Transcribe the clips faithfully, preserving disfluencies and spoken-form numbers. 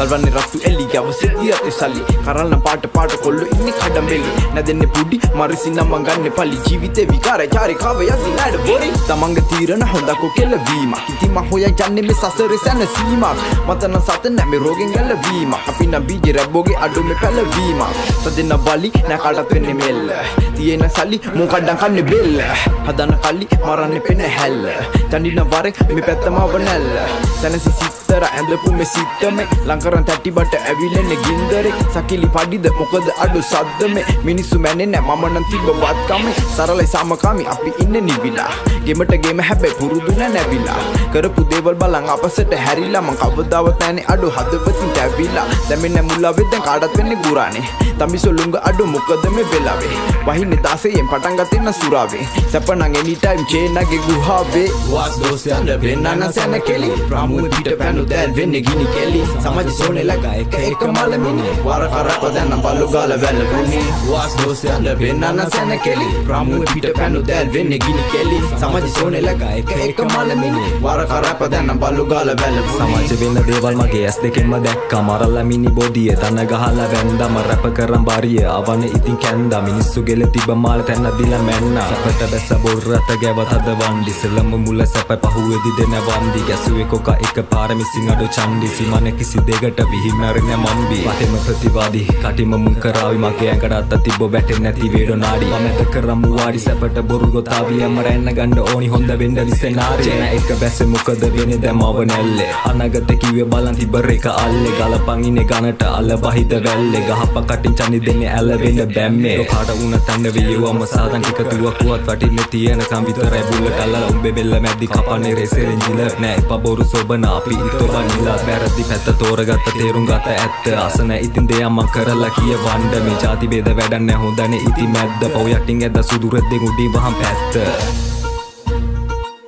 Galvanne rattu elli gawa siddiyate sali Karalna paata paata kollu inne kadambeli Nadenne pudi marisinna manganne pali Jeevite vikara chari kawa yadi nada bori Tamanga tirana hondako kella vima Kitima hoya janne me sasare sana sima Matana satana me rogen gala vima Apina bije raboge adu me pala vima Sadena bali na kadat wenne mel Tiyena sali mun kadang kanne bel Hadana kali marane penne hell Tandina vare me pettama vanel Sanasi sittara ඇඳපු me සිත්තමේ ලංකරන් තැටි බට ඇවිලෙන්නේ ගින්දරේ සකිලි පඩිද මොකද අඩු සද්දමේ මිනිස්සු මැනෙන්නේ මම නම් තිබ්බ වත්කමේ සරලයි සමකාමී අපි ඉන්නේ නිවිලා ගෙමට ගෙම හැබැයි පුරුදු නැවිලා කරපු දේවල් බලන් අපසට හැරිලා මං කවදාවත් නැනේ අඩු හදවතින් තැවිලා දැමෙන්නේ මුලාවේ දැන් කාටත් වෙන්නේ ගුරානේ තම්බිසොලුංග අඩු මොකද මේ වෙලාවේ වහින්නේ දාසයෙන් පටන් ගතින්න සුරාවේ සැපනං any time චේනගේ ගුහාවේ was those යන්න වෙන්නන සැන කෙලි ප්‍රාමුවේ පිට පැනු දැල් වෙන්නේ ගිනි කෙලි සමාජ සෝනේ ලගා එක එක මලමිනේ වර කරප දැන් බලු ගාල වැල්ලුනේ was those යන්න වෙන්නන සැන කෙලි ප්‍රාමුවේ පිට පැනු දැල් වෙන්නේ ගිනි කෙලි සමාජ සෝනේ ලගා එක එක මලමිනේ වර කරප දැන් බලු ගාල වැල්ලුනේ සමාජ වෙන්න දේවල් මගේ ඇස් දෙකෙන්ම දැක්කා මරලා මිනි බොඩිය තන ගහලා වැන්දම රැප කරන් බාරිය අවනේ ඉතින් කැන්දා මිනිස්සු ගෙල තිබ්බ මාල තැන්න දිලා මැන්නා සපත බැස බොල් රත ගැවත් හද වන්දි සලම මුල සැප පහුවේදි දෙන වන්දි ගැසුවේ කොක එක පාර මිසින් අඩෝ චන්දි සිමන කිසි දෙකට විහිමරන මම්බි වතෙම ප්‍රතිවාදී කටිම මුන් කරාවි මගේ ඇඟට අත තිබ්බ වැටෙන්නේ නැති වේඩෝ නාඩි මමත කරමු වාඩි සැපට බොරු ගොතාවිය මරන්න ගන්න ඕනි හොඳ වෙන්න විසනාරි ජන එක බැස මොකද වෙන්නේ දැමව නැල්ලේ අනගත කිව්වේ බලන් තිබ්බ රේක අල්ලේ ගලපන් ඉන්නේ ගනට අල්ල බහිද වැල්ලේ ගහප කටින් චනි දෙන්නේ ඇල වෙන්න බැම්මේ කාට උන තන්න වියවම සාදන් ටික තුවක්කුවත් වටින්නේ තියෙනකම් විතරයි බුල්ලට අල්ලලා උඹේ බෙල්ල මැද්දි කපන්නේ රේසෙන් ජිල නෑ පබොරු සොබන අපි ඉතවනිලා වැරදි පැත්ත තෝරගත්ත තේරුම් ගත ඇත්ත අසන ඉතින් දෙයක් මං කරලා කියවන්න මේ ಜಾති බේද වැඩක් නෑ හොඳනේ ඉති මැද්ද පොව යටින් ඇද්ද සුදු රෙද්දෙන් උඩින් වහන් පැත්ත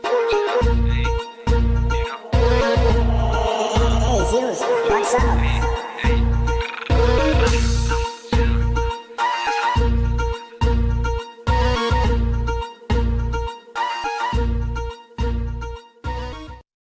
Hey Zeus, what's up?